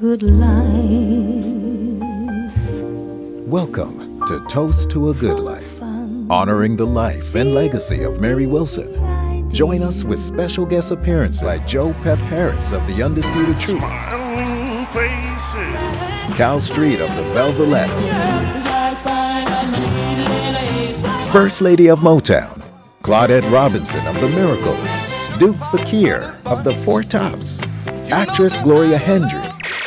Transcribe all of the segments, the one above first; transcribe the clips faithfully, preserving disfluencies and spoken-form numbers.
good life. Welcome to Toast to a Good Life, honoring the life and legacy of Mary Wilson. Join us with special guest appearances by Joe Pep Harris of The Undisputed Truth, Cal Street of the Velvelettes, First Lady of Motown, Claudette Robinson of The Miracles, Duke Fakir of The Four Tops, actress Gloria Hendry,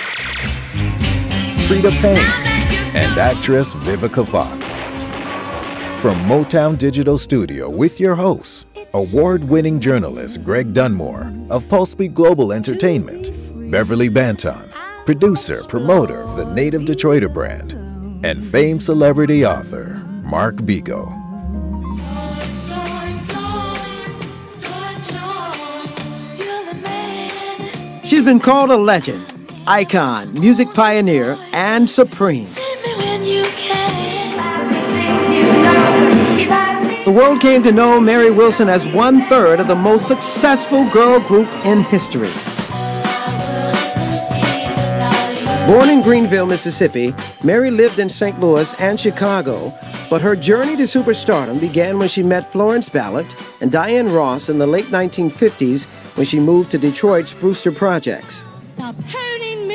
Frida Payne, and actress Vivica Fox. From Motown Digital Studio with your hosts, award-winning journalist Greg Dunmore of Pulsebeat Global Entertainment, Beverly Banton, producer, promoter of the Native Detroiter brand, and famed celebrity author Mark Bigo. She's been called a legend, icon, music pioneer, and supreme. The world came to know Mary Wilson as one-third of the most successful girl group in history. Born in Greenville, Mississippi, Mary lived in Saint Louis and Chicago, but her journey to superstardom began when she met Florence Ballard and Diane Ross in the late nineteen fifties when she moved to Detroit's Brewster Projects. Stop hurting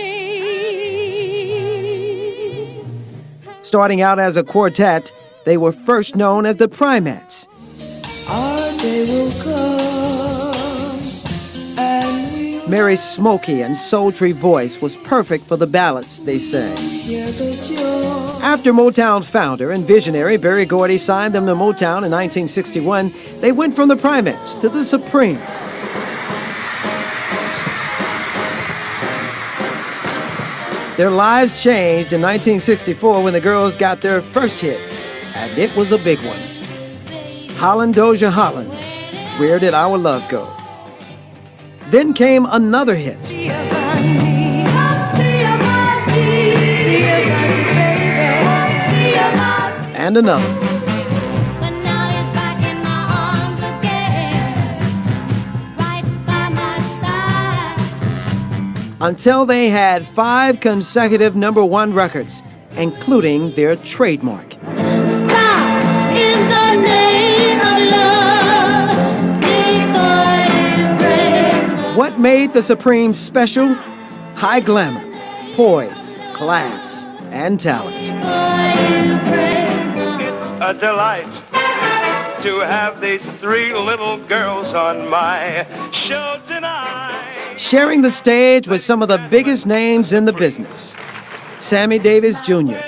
me. Starting out as a quartet, they were first known as the Primates. Our day will come, and we Mary's smoky and sultry voice was perfect for the ballads they sang. share the joy. After Motown's founder and visionary Berry Gordy signed them to Motown in nineteen sixty-one, they went from the Primates to the Supremes. Their lives changed in nineteen sixty-four when the girls got their first hit, and it was a big one. Holland Dozier Holland's Where Did Our Love Go? Then came another hit. And another. Until they had five consecutive number one records, including their trademark. Stop in the name of love. What made the Supremes special? High glamour, poise, class, and talent. It's a delight to have these three little girls on my show tonight. Sharing the stage with some of the biggest names in the business. Sammy Davis Junior,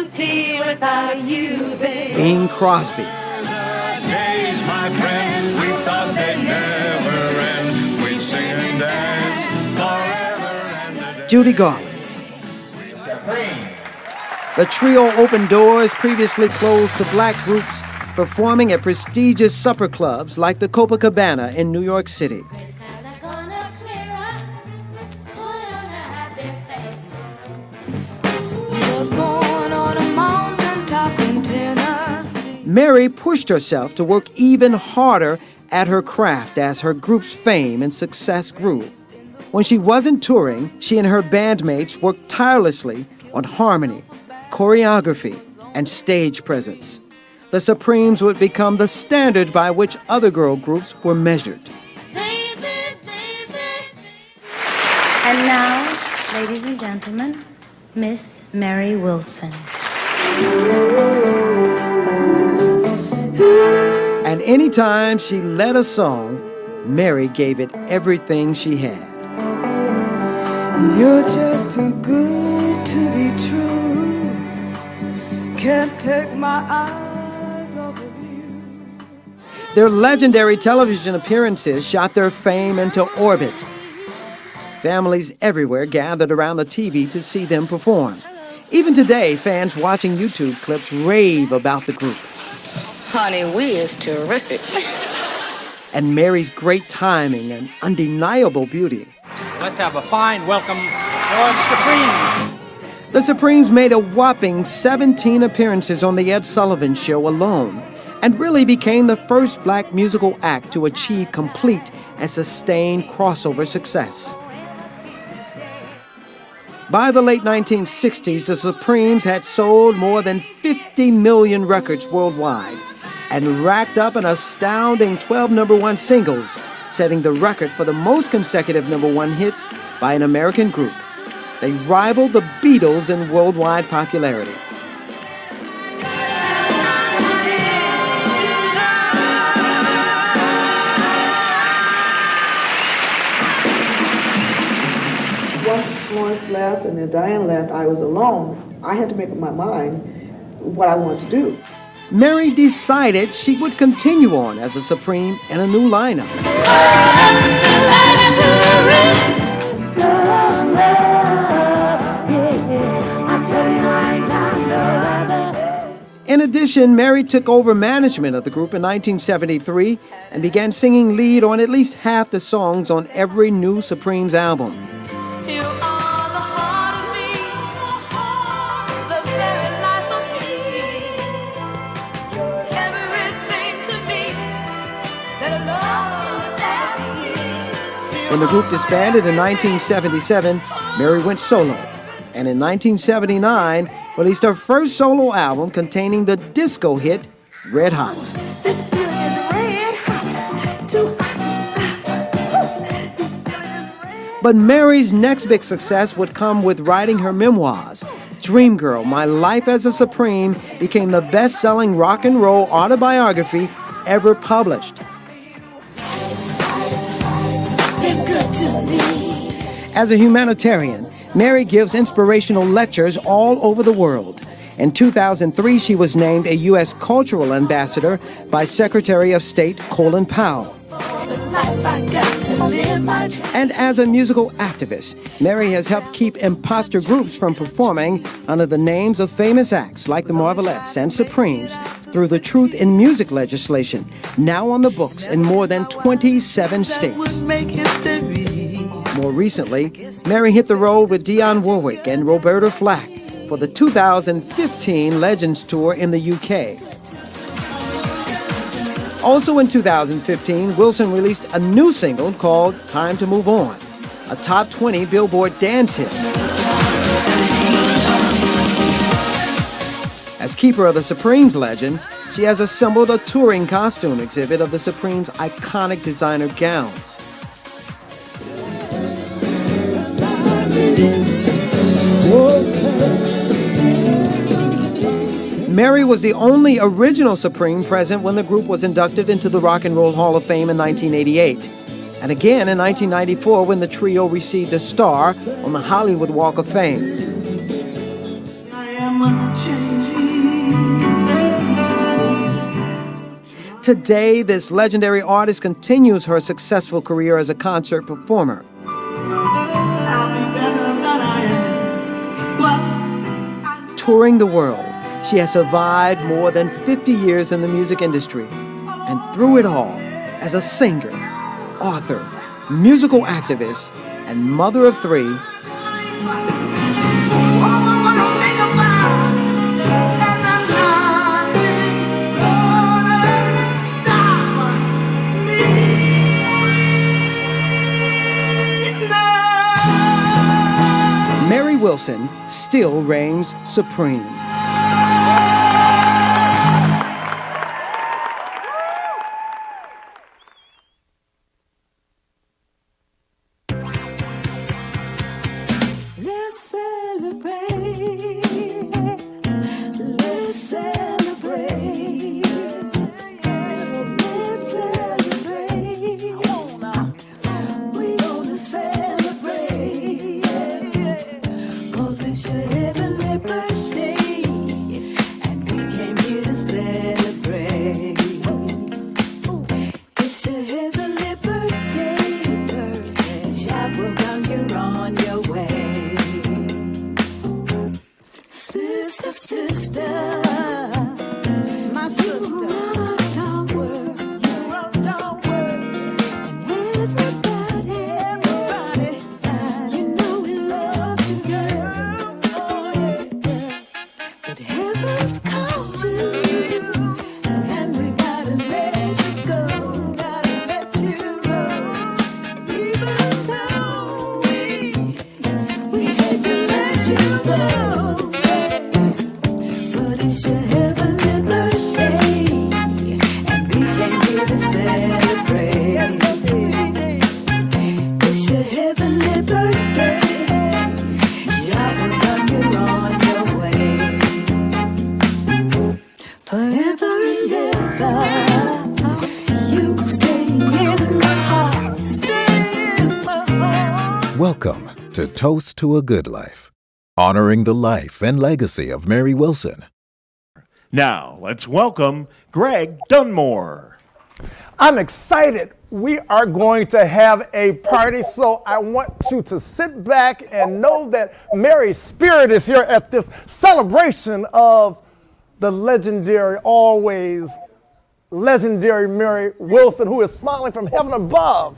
Bing Crosby, Days, my friend, we thought they'd never end. We'd sing and dance forever and a day. Judy Garland. The trio opened doors previously closed to black groups, performing at prestigious supper clubs like the Copacabana in New York City. Mary pushed herself to work even harder at her craft as her group's fame and success grew. When she wasn't touring, she and her bandmates worked tirelessly on harmony, choreography, and stage presence. The Supremes would become the standard by which other girl groups were measured. And now, ladies and gentlemen, Miss Mary Wilson. And anytime she led a song, Mary gave it everything she had. You're just too good to be true. Can't take my eyes off of you. Their legendary television appearances shot their fame into orbit. Families everywhere gathered around the T V to see them perform. Even today, fans watching YouTube clips rave about the group. Honey, we is terrific. And Mary's great timing and undeniable beauty. Let's have a fine welcome for Supreme. The Supremes made a whopping seventeen appearances on The Ed Sullivan Show alone, and really became the first black musical act to achieve complete and sustained crossover success. By the late nineteen sixties, the Supremes had sold more than fifty million records worldwide and racked up an astounding twelve number one singles, setting the record for the most consecutive number one hits by an American group. They rivaled the Beatles in worldwide popularity. Once Florence left and then Diane left, I was alone. I had to make up my mind what I wanted to do. Mary decided she would continue on as a Supreme in a new lineup. In addition, Mary took over management of the group in nineteen seventy-three and began singing lead on at least half the songs on every new Supremes album. When the group disbanded in nineteen seventy-seven, Mary went solo, and in nineteen seventy-nine released her first solo album containing the disco hit Red Hot. But Mary's next big success would come with writing her memoirs. Dream Girl, My Life as a Supreme became the best-selling rock and roll autobiography ever published. As a humanitarian, Mary gives inspirational lectures all over the world. In two thousand three, she was named a U S Cultural Ambassador by Secretary of State Colin Powell. And as a musical activist, Mary has helped keep imposter groups from performing under the names of famous acts like the Marvelettes and Supremes through the Truth in Music legislation, now on the books in more than twenty-seven states. More recently, Mary hit the road with Dionne Warwick and Roberta Flack for the two thousand fifteen Legends Tour in the U K. Also in two thousand fifteen, Wilson released a new single called Time to Move On, a top twenty Billboard dance hit. As keeper of the Supremes legend, she has assembled a touring costume exhibit of the Supremes' iconic designer gowns. Mary was the only original Supreme present when the group was inducted into the Rock and Roll Hall of Fame in nineteen eighty-eight, and again in nineteen ninety-four when the trio received a star on the Hollywood Walk of Fame. I am changing. Today, this legendary artist continues her successful career as a concert performer. I'll be better than I am. But touring the world, she has survived more than fifty years in the music industry. And through it all, as a singer, author, musical activist, and mother of three, Mary Wilson still reigns supreme. let's celebrate. Let's celebrate. Let's celebrate. We gonna celebrate. 'Cause it's your heavenly birthday. together. You stay in my heart, stay in my heart. Welcome to Toast to a Good Life, honoring the life and legacy of Mary Wilson. Now, let's welcome Greg Dunmore. I'm excited. We are going to have a party, so I want you to sit back and know that Mary's spirit is here at this celebration of the legendary, always legendary Mary Wilson, who is smiling from heaven above.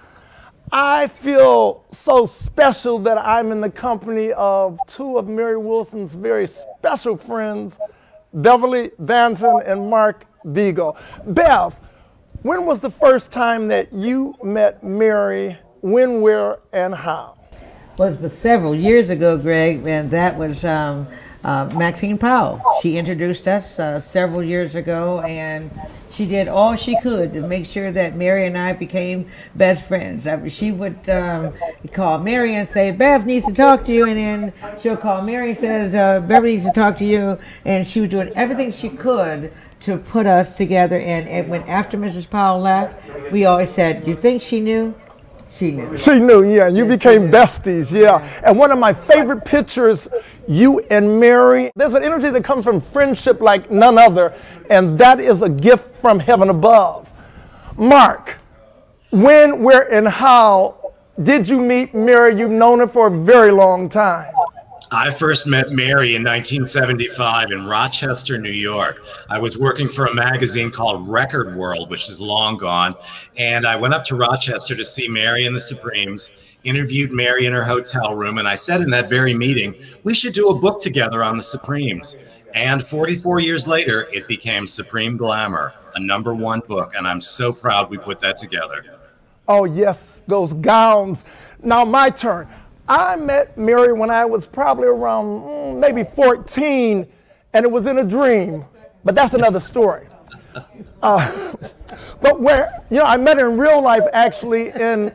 I feel so special that I'm in the company of two of Mary Wilson's very special friends, Beverly Banton and Mark Beagle. Bev, when was the first time that you met Mary? When, where, and how? Well, it was several years ago, Greg, and that was um, uh, Maxine Powell. She introduced us uh, several years ago, and she did all she could to make sure that Mary and I became best friends. I, she would um, call Mary and say, Bev needs to talk to you, and then she'll call Mary and says, uh, Bev needs to talk to you, and she was doing everything she could to put us together. And, and when after Missus Powell left, we always said, you think she knew? She knew. She knew, yeah. You yes, became besties, yeah. yeah. And one of my favorite pictures, you and Mary, there's an energy that comes from friendship like none other, and that is a gift from heaven above. Mark, when, where, and how did you meet Mary? You've known her for a very long time. I first met Mary in nineteen seventy-five in Rochester, New York. I was working for a magazine called Record World, which is long gone, and I went up to Rochester to see Mary and the Supremes, interviewed Mary in her hotel room, and I said in that very meeting, we should do a book together on the Supremes. And forty-four years later, it became Supreme Glamour, a number one book, and I'm so proud we put that together. Oh yes, those gowns. Now my turn. I met Mary when I was probably around mm, maybe fourteen, and it was in a dream, but that's another story. Uh, but where, you know, I met her in real life actually in,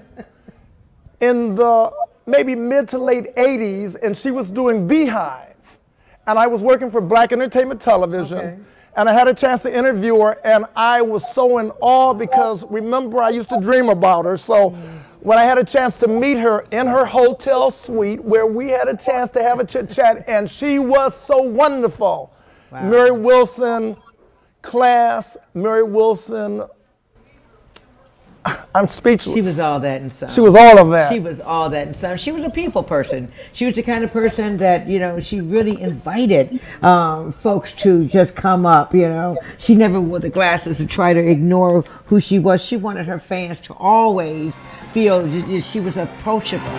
in the maybe mid to late eighties, and she was doing Beehive, and I was working for Black Entertainment Television, okay. And I had a chance to interview her, and I was so in awe because remember I used to dream about her, so mm. when I had a chance to meet her in her hotel suite where we had a chance to have a chit chat, and she was so wonderful. Wow. Mary Wilson, class, Mary Wilson, I'm speechless. She was all that and some. She was all of that. She was all that and some. She was a people person. She was the kind of person that, you know, she really invited um, folks to just come up, you know. She never wore the glasses to try to ignore who she was. She wanted her fans to always feel she was approachable.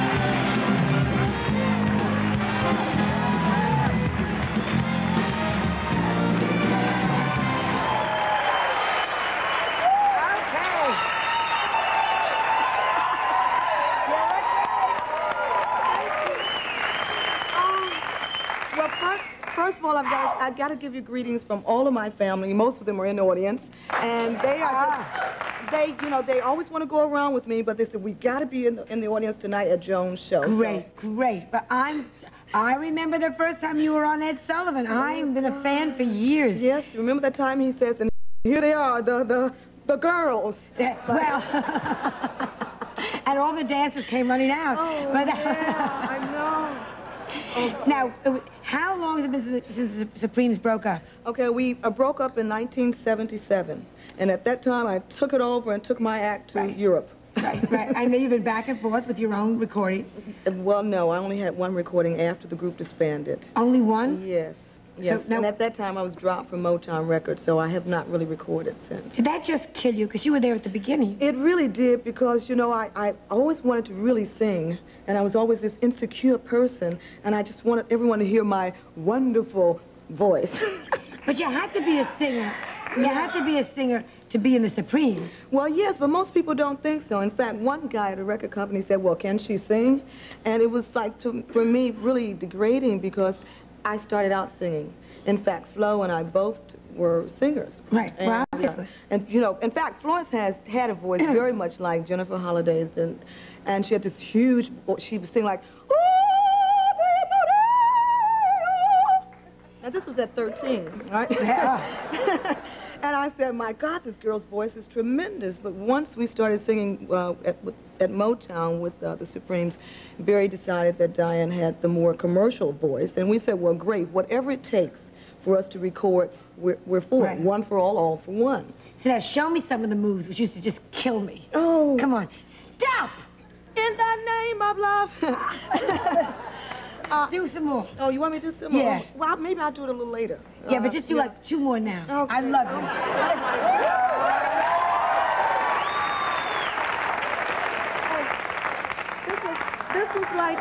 I've got to give you greetings from all of my family. Most of them are in the audience, and they are just, they, you know, they always want to go around with me, but they said, we got to be in the, in the audience tonight at Joan's show. Great, so. great. But I'm, I remember the first time you were on Ed Sullivan. I've been a fan for years. Yes, remember that time he says, and here they are, the, the, the girls. Yeah, well, and all the dancers came running out. Oh, but, yeah, I know. Oh, now, how long has it been since, since the Supremes broke up? Okay, we uh, broke up in nineteen seventy-seven, and at that time I took it over and took my act to right. Europe. Right, right. And then you've been back and forth with your own recording? Well, no, I only had one recording after the group disbanded. Only one? Yes. Yes, so, now, and at that time I was dropped from Motown Records, so I have not really recorded since. Did that just kill you? Because you were there at the beginning. It really did, because, you know, I, I always wanted to really sing, and I was always this insecure person, and I just wanted everyone to hear my wonderful voice. But you had to be a singer. You had to be a singer to be in the Supremes. Well, yes, but most people don't think so. In fact, one guy at a record company said, well, can she sing? And it was like, to, for me, really degrading, because I started out singing. In fact, Flo and I both were singers. Right. And, well, yeah, and you know, in fact, Florence has had a voice very much like Jennifer Holliday's, and and she had this huge. She would sing like. Now this was at thirteen, right? Yeah. And I said, my God, this girl's voice is tremendous. But once we started singing uh, at, at Motown with uh, the Supremes, Barry decided that Diane had the more commercial voice. And we said, well, great, whatever it takes for us to record, we're, we're for Right. it. One for all, all for one. So now show me some of the moves, which used to just kill me. Oh. Come on. Stop! In the name of love. uh, do some more. Oh, you want me to do some more? Yeah. Oh, well, maybe I'll do it a little later. Yeah, Uh, but just do yeah. like two more now. Okay. I love you. This is, this is like...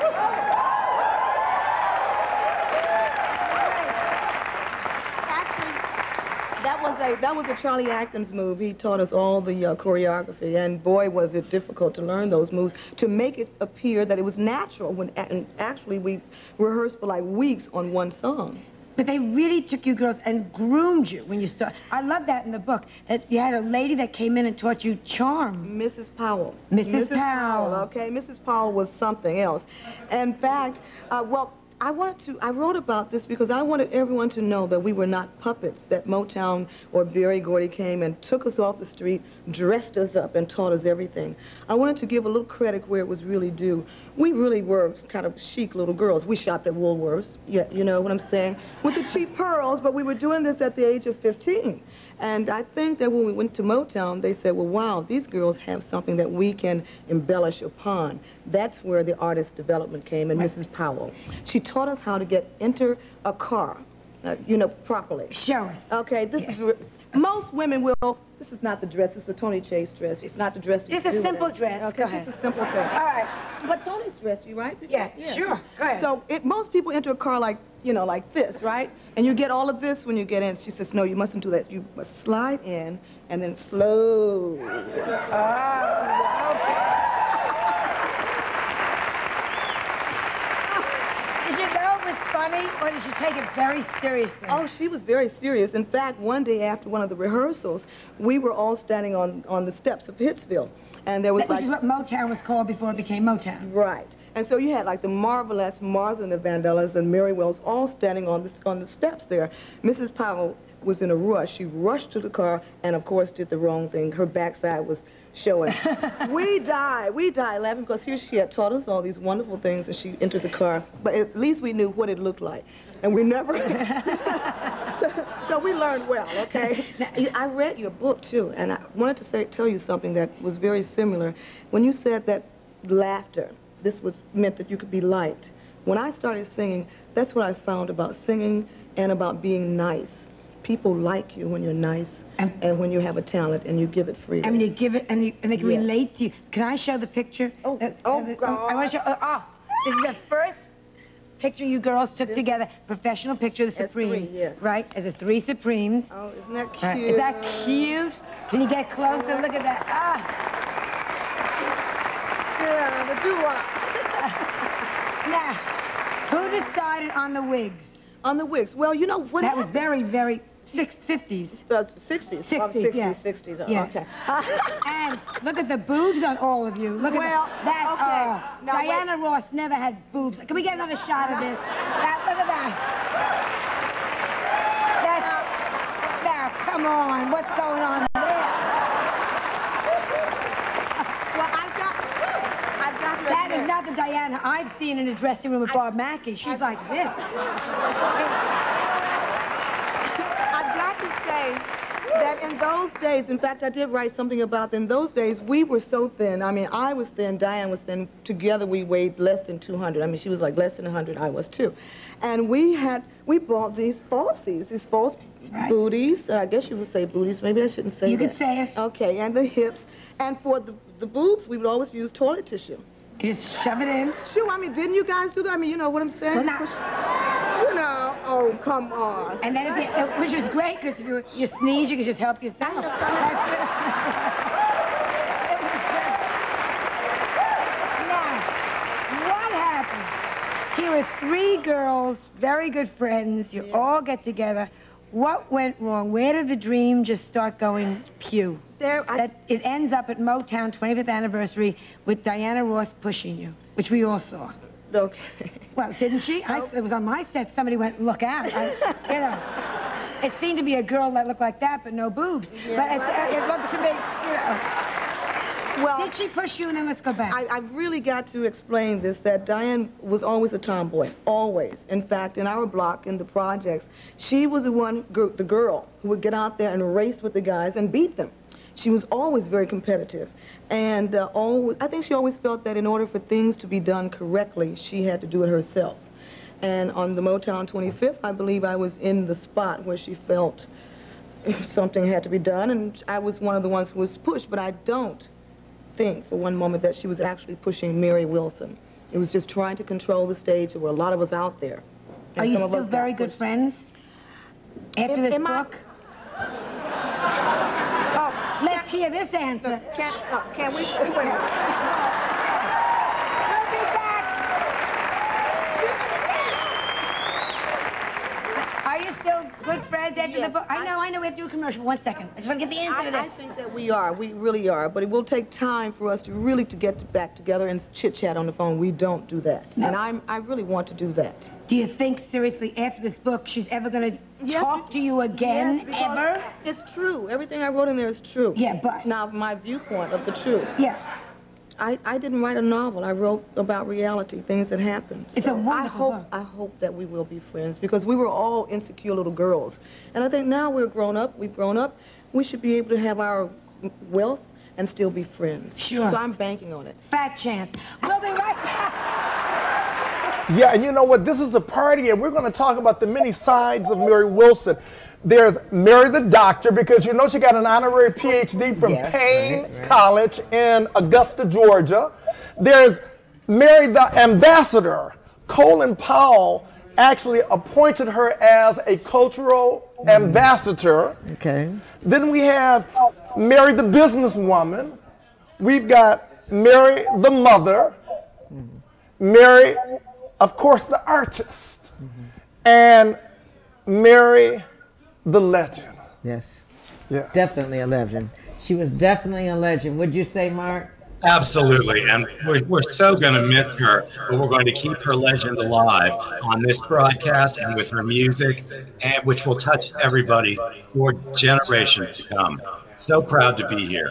That was a that was a Charlie Atkins move. He taught us all the uh, choreography, and boy, was it difficult to learn those moves to make it appear that it was natural. When and actually we rehearsed for like weeks on one song. But they really took you girls and groomed you when you started. I love that in the book, that you had a lady that came in and taught you charm. Missus Powell. Missus Powell. Okay, Missus Powell was something else. In fact, uh, well, I wanted to, I wrote about this because I wanted everyone to know that we were not puppets, that Motown or Berry Gordy came and took us off the street, dressed us up, and taught us everything. I wanted to give a little credit where it was really due. We really were kind of chic little girls. We shopped at Woolworths, yeah, you know what I'm saying, with the cheap pearls, but we were doing this at the age of fifteen. And I think that when we went to Motown, they said, well, wow, these girls have something that we can embellish upon. That's where the artist development came, and Missus Powell. She taught us how to get enter a car, uh, you know, properly. Show us. Okay, this yeah. is, re most women will, this is not the dress, it's the Tony Chase dress. It's not the dress that It's you a do simple with it. dress. Okay, Go ahead. it's a simple thing. All right, but Tony's dress, you right? Yeah, yeah, sure. Go ahead. So it, most people enter a car like, you know, like this, right? And you get all of this when you get in. She says, no, you mustn't do that. You must slide in and then slow. Ah, okay. Did you know it was funny, or did you take it very seriously? Oh, she was very serious. In fact, one day after one of the rehearsals, we were all standing on, on the steps of Hitsville. And there was Which like... is what Motown was called before it became Motown. Right. And so you had like the Marvelettes, Martha and the Vandellas, and Mary Wells all standing on the, on the steps there. Missus Powell was in a rush. She rushed to the car and, of course, did the wrong thing. Her backside was showing. we died. We died laughing because here she had taught us all these wonderful things, and she entered the car. But at least we knew what it looked like. And we never... so, so we learned well, okay? Now, I read your book, too, and I wanted to say, tell you something that was very similar. When you said that laughter, this was meant that you could be liked. When I started singing, that's what I found about singing and about being nice. People like you when you're nice and, and when you have a talent and you give it freely. And when you give it, and, you, and they can Yes. relate to you. Can I show the picture? Oh, uh, oh, uh, God. I want to show, uh, oh, this is the first picture you girls took together, professional picture of the As Supremes. three, yes. Right, as the three Supremes. Oh, isn't that cute? Right. Is that cute? Can you get closer? Look at that. Ah. Yeah, the doo-wop. Now, who decided on the wigs? On the wigs. Well, you know what That happened? was very, very six fifties. Uh, sixties. sixties, Oh, sixties, yeah. sixties. Oh, Yeah. Okay. And look at the boobs on all of you. Look Well, at that. That, okay. uh, Now, Diana Ross never had boobs. Can we get another shot of this? That, look at that. That's, now, come on. What's going on there? Well, I've got, I've got to That admit- is not the Diana I've seen in the dressing room with Bob Mackie. She's like this. I've got to say that in those days, in fact, I did write something about in those days, we were so thin. I mean, I was thin, Diane was thin. Together, we weighed less than two hundred. I mean, she was like less than one hundred, I was too. And we had, we bought these falsies, these false right. booties. Uh, I guess you would say booties. Maybe I shouldn't say You that. could say it. Okay, and the hips. And for the, the boobs, we would always use toilet tissue. You just shove it in. Sure, I mean, didn't you guys do that? I mean, you know what I'm saying? Well, now- You know, oh, come on. And then, if you, uh, which is great, because if you, you sneeze, you can just help yourself. That's it. It was great. Now, what happened? Here were three girls, very good friends. You Yeah. all get together. What went wrong? Where did the dream just start going pew? There, I, That it ends up at Motown twenty-fifth anniversary with Diana Ross pushing you, which we all saw. okay. Well, didn't she? I, it was on my set. Somebody went, look out. I, you know. It seemed to be a girl that looked like that, but no boobs. Yeah, but it, right. it looked to me, you know. Well, did she push you? And then let's go back. I, I really got to explain this, that Diane was always a tomboy, always. In fact, in our block, in the projects, she was the one, gr the girl, who would get out there and race with the guys and beat them. She was always very competitive. And uh, always, I think she always felt that in order for things to be done correctly, she had to do it herself. And on the Motown twenty-fifth, I believe I was in the spot where she felt something had to be done, and I was one of the ones who was pushed, but I don't think for one moment that she was actually pushing Mary Wilson. It was just trying to control the stage. There were a lot of us out there. Are you still very good friends after this book? Oh, let's hear this answer. Can, uh, can we? Wait a minute. Are you still good friends after Yes, the book? I know, I know. We have to do a commercial. One second. I just want to get the answer I, to this. I think that we are. We really are. But it will take time for us to really to get back together and chit-chat on the phone. We don't do that. No. And I'm, I really want to do that. Do you think, seriously, after this book, she's ever going to Yes, talk to you again, yes, because ever? It's true. Everything I wrote in there is true. Yeah, but... Now, my viewpoint of the truth. Yeah. I, I didn't write a novel. I wrote about reality, things that happened. It's a wonderful I hope, book. I hope that we will be friends, because we were all insecure little girls. And I think now we're grown up, we've grown up, we should be able to have our wealth and still be friends. Sure. So I'm banking on it. Fat chance. We'll be right back. Yeah, and you know what? This is a party, and we're going to talk about the many sides of Mary Wilson. There's Mary the Doctor, because you know she got an honorary P H D from Yes, Payne right, right. College in Augusta, Georgia. There's Mary the Ambassador. Colin Powell actually appointed her as a cultural mm. ambassador. Okay. Then we have Mary the Businesswoman. We've got Mary the Mother. Mm. Mary, of course, the artist. Mm-hmm. And Mary the legend. Yes. Yeah. Definitely a legend. She was definitely a legend. Would you say, Mark? Absolutely, and we're, we're so going to miss her, but we're going to keep her legend alive on this broadcast and with her music, and which will touch everybody for generations to come. So proud to be here.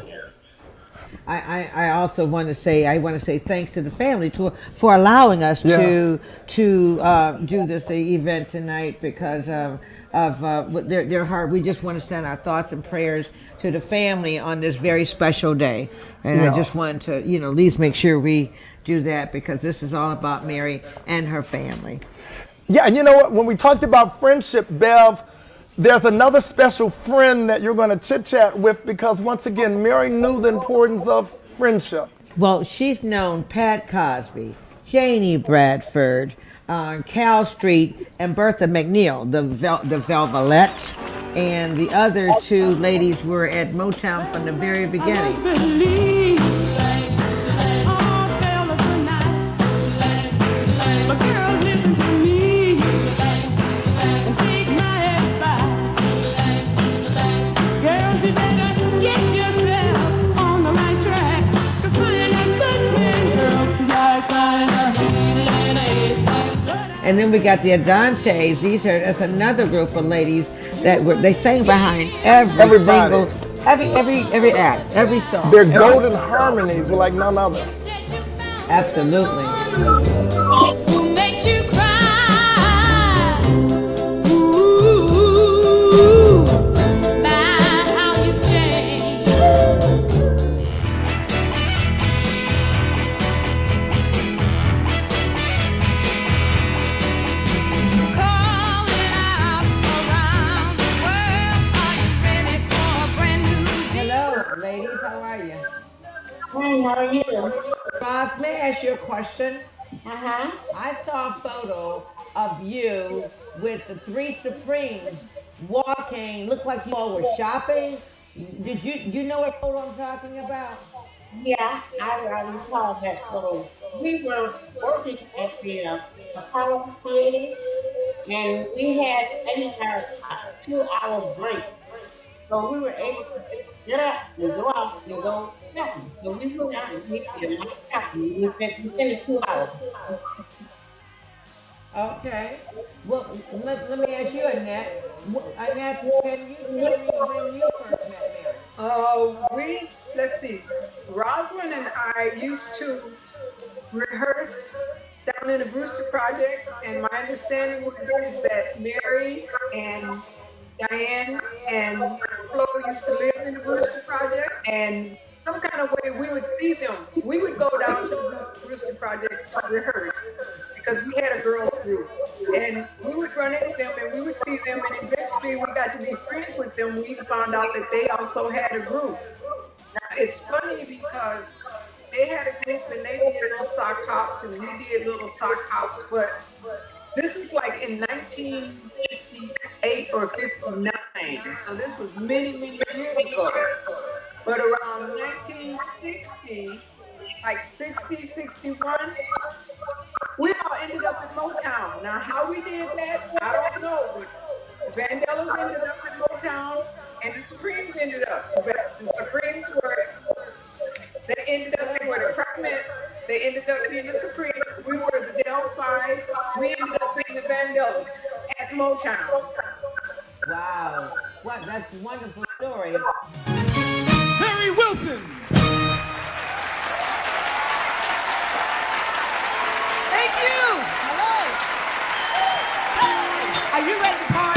I, I, I also want to say I want to say thanks to the family to, for allowing us Yes. to to uh, do this uh, event tonight, because of of uh, their their heart. We just want to send our thoughts and prayers to the family on this very special day, and Yeah. I just want to you know at least make sure we do that, because this is all about Mary and her family. Yeah, and you know what? When we talked about friendship, Bev, there's another special friend that you're going to chit-chat with, because once again, Mary knew the importance of friendship. Well, she's known Pat Cosby, Janie Bradford, uh, Cal Street, and Bertha McNeil, the Vel the Velvelettes, and the other two ladies were at Motown from the very beginning. And then we got the Adantes. These are that's another group of ladies that were they sang behind every Everybody. single every every every act, every song. Their every, golden harmonies were like none other. Absolutely. Who makes you cry? Ooh, by how you've changed. Hello, ladies. How are you? Hi, how are you? Roz, may I ask you a question? Uh-huh. I saw a photo of you with the Three Supremes walking. Looked like you all were shopping. Did you do you know what photo I'm talking about? Yeah, I, I recall that photo. We were working at the uh, Apollo Theater, and we had maybe our uh, two-hour break. So we were able to just get up and go out and go shopping. So we went out and we did a lot of shopping within, within the two hours. Okay. Well, let, let me ask you, Annette. Annette, can you tell me when you first met Mary? Uh, we, let's see, Rosalind and I used to rehearse down in the Brewster Project, and my understanding was is that Mary and Diane and Flo used to live in the Brewster Project, and some kind of way we would see them. We would go down to the Brewster Projects to rehearse because we had a girls group, and we would run into them and we would see them, and eventually we got to be friends with them. We found out that they also had a group. Now it's funny because they had a group and they did little sock hops and we did little sock hops, but this was like in nineteen fifty-eight or fifty-nine, so this was many, many years ago. But around nineteen sixty, like sixty, sixty-one, we all ended up in Motown. Now, how we did that, I don't know. But the Vandellas ended up in Motown, and the Supremes ended up. But the Supremes were, they ended up, they were the Primettes. They ended up being the Supremes. We were the Delphis. We ended up being the Vandellas at Motown. Wow. What? That's a wonderful story. Mary Wilson. Thank you. Hello. Hey. Are you ready to party?